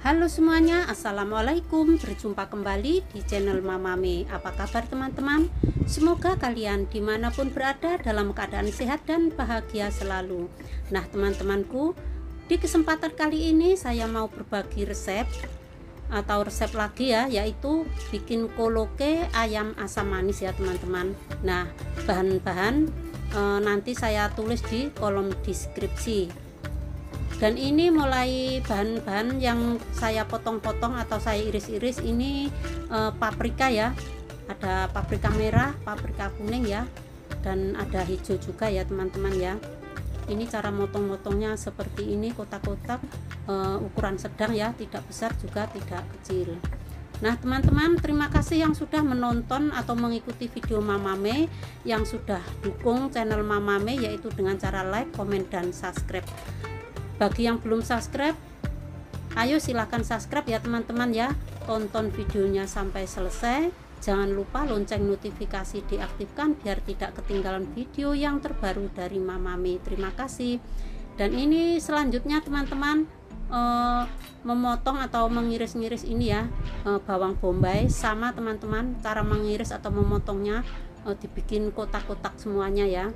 Halo semuanya, assalamualaikum. Berjumpa kembali di channel Mamame. Apa kabar teman-teman? Semoga kalian dimanapun berada dalam keadaan sehat dan bahagia selalu. Nah teman-temanku, di kesempatan kali ini saya mau berbagi resep atau resep lagi ya, yaitu bikin koloke ayam asam manis ya teman-teman. Nah bahan-bahan nanti saya tulis di kolom deskripsi. Dan ini mulai bahan-bahan yang saya potong-potong atau saya iris-iris ini paprika ya, ada paprika merah, paprika kuning ya, dan ada hijau juga ya teman-teman ya. Ini cara motong-motongnya seperti ini, kotak-kotak, ukuran sedang ya, tidak besar juga tidak kecil. Nah teman-teman, terima kasih yang sudah menonton atau mengikuti video Mamame, yang sudah dukung channel Mamame yaitu dengan cara like, komen, dan subscribe. Bagi yang belum subscribe, ayo silahkan subscribe ya teman-teman ya. Tonton videonya sampai selesai. Jangan lupa lonceng notifikasi diaktifkan biar tidak ketinggalan video yang terbaru dari Mamame. Terima kasih. Dan ini selanjutnya teman-teman, memotong atau mengiris-ngiris ini ya, bawang bombay. Sama teman-teman, cara mengiris atau memotongnya dibikin kotak-kotak semuanya ya.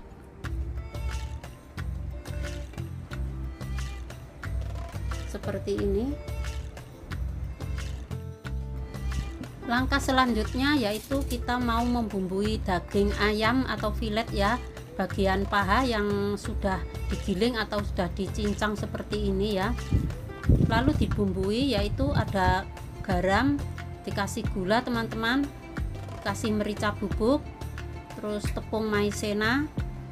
Seperti ini. Langkah selanjutnya yaitu kita mau membumbui daging ayam atau filet ya, bagian paha yang sudah digiling atau sudah dicincang seperti ini ya. Lalu dibumbui, yaitu ada garam, dikasih gula teman-teman, kasih merica bubuk, terus tepung maizena.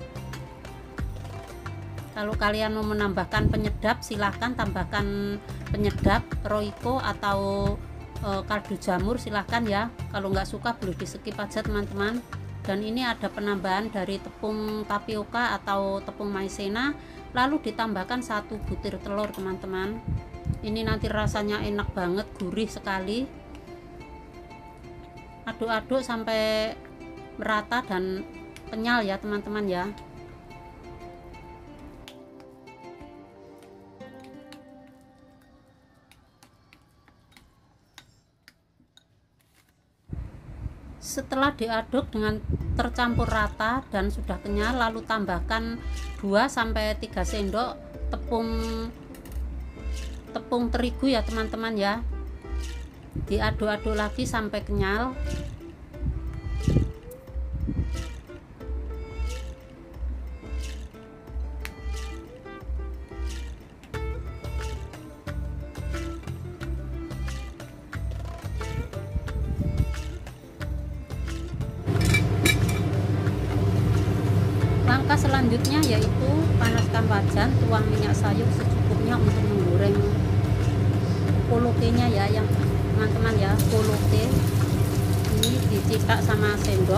Kalau kalian mau menambahkan penyedap, silahkan tambahkan penyedap Royco atau kaldu jamur, silahkan ya. Kalau nggak suka boleh di skip aja teman-teman. Dan ini ada penambahan dari tepung tapioka atau tepung maizena, lalu ditambahkan 1 butir telur teman-teman. Ini nanti rasanya enak banget, gurih sekali. Aduk-aduk sampai merata dan kenyal ya teman-teman ya. Setelah diaduk dengan tercampur rata dan sudah kenyal, lalu tambahkan 2-3 sendok tepung terigu ya teman-teman ya. Diaduk-aduk lagi sampai kenyal. Langkah selanjutnya yaitu panaskan wajan, tuang minyak sayur secukupnya untuk menggoreng kolokenya ya, yang teman-teman ya. Koloke ini dicicak sama sendok,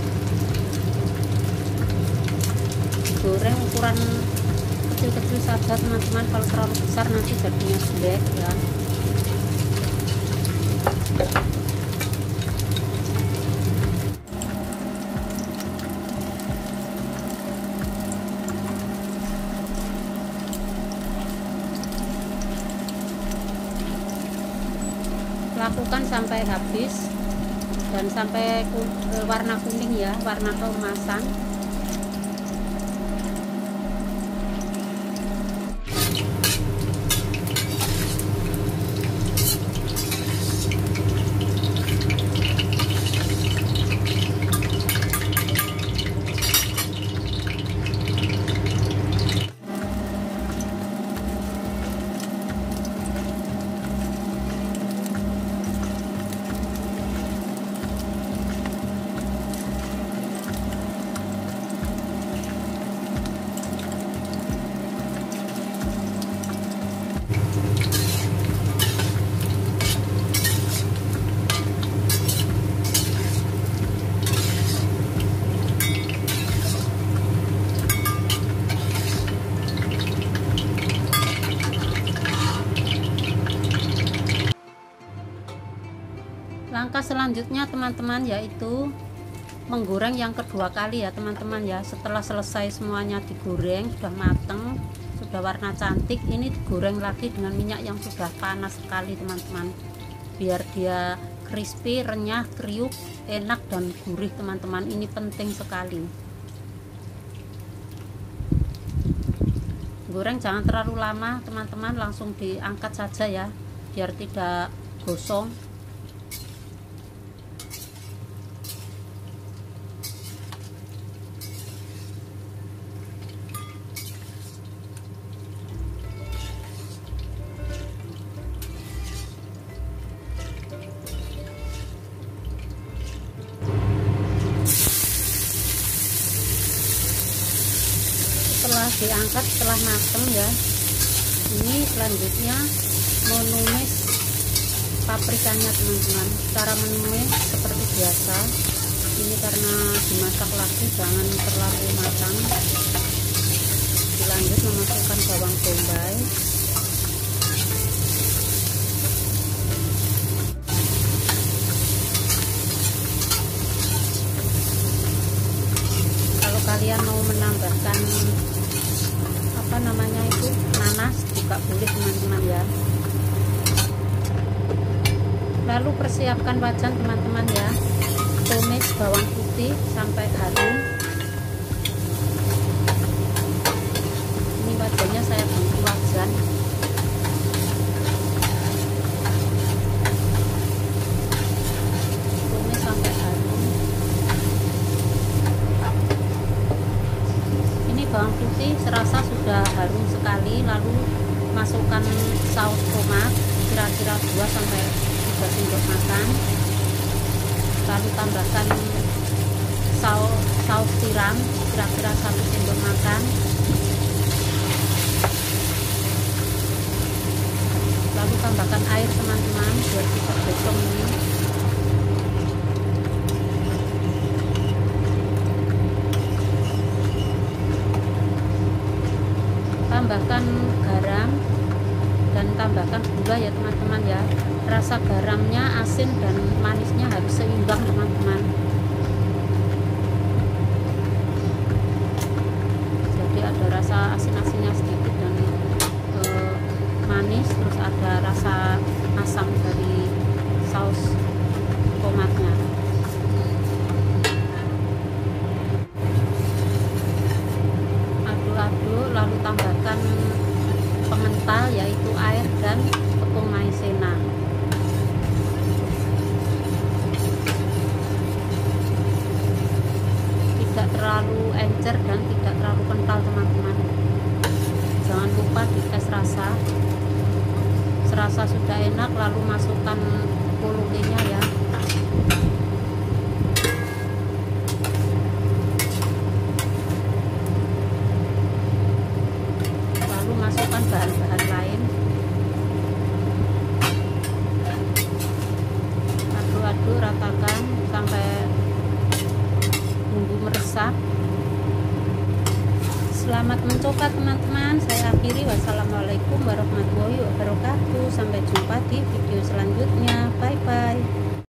goreng ukuran kecil-kecil saja teman-teman. Kalau terlalu besar nanti jadinya jelek ya. Lakukan sampai habis dan sampai warna kuning ya, warna keemasan. Langkah selanjutnya teman-teman yaitu menggoreng yang kedua kali ya teman-teman ya. Setelah selesai semuanya digoreng, sudah mateng, sudah warna cantik, ini digoreng lagi dengan minyak yang sudah panas sekali teman-teman, biar dia crispy, renyah, kriuk, enak dan gurih teman-teman. Ini penting sekali. Goreng jangan terlalu lama teman-teman, langsung diangkat saja ya, biar tidak gosong. Setelah diangkat, setelah mateng ya, ini selanjutnya menumis paprikanya teman-teman. Cara menumis seperti biasa, ini karena dimasak lagi jangan terlalu matang. Dilanjut memasukkan bawang bombay, kalau kalian mau menambahkan nanas juga boleh teman-teman ya. Lalu persiapkan wajan teman-teman ya, tumis bawang putih sampai harum. Ini wajannya saya ganti wajan. Tumis sampai harum. Ini bawang putih serasa sudah harum sekali, lalu masukkan saus tomat kira-kira 2-3 sendok makan, lalu tambahkan saus tiram kira-kira 1 sendok makan, lalu tambahkan air teman-teman biar bisa gosong ini. Tambahkan garam dan tambahkan gula ya teman-teman ya. Rasa garamnya, asin dan manisnya harus seimbang teman-teman. Jadi ada rasa asin-asinnya sedikit dan manis, terus ada rasa asam dari saus tomatnya. Aduk-aduk, lalu tambahkan pengental yaitu air dan tepung maizena. Tidak terlalu encer dan tidak terlalu kental teman-teman. Jangan lupa dites rasa. Serasa sudah enak, lalu masukkan pulutinya ya. Lalu masukkan bahan-bahan lain. Aduk-aduk, ratakan sampai bumbu meresap. Selamat mencoba teman-teman. Saya akhiri. Wassalamualaikum warahmatullahi wabarakatuh. Sampai jumpa di video selanjutnya.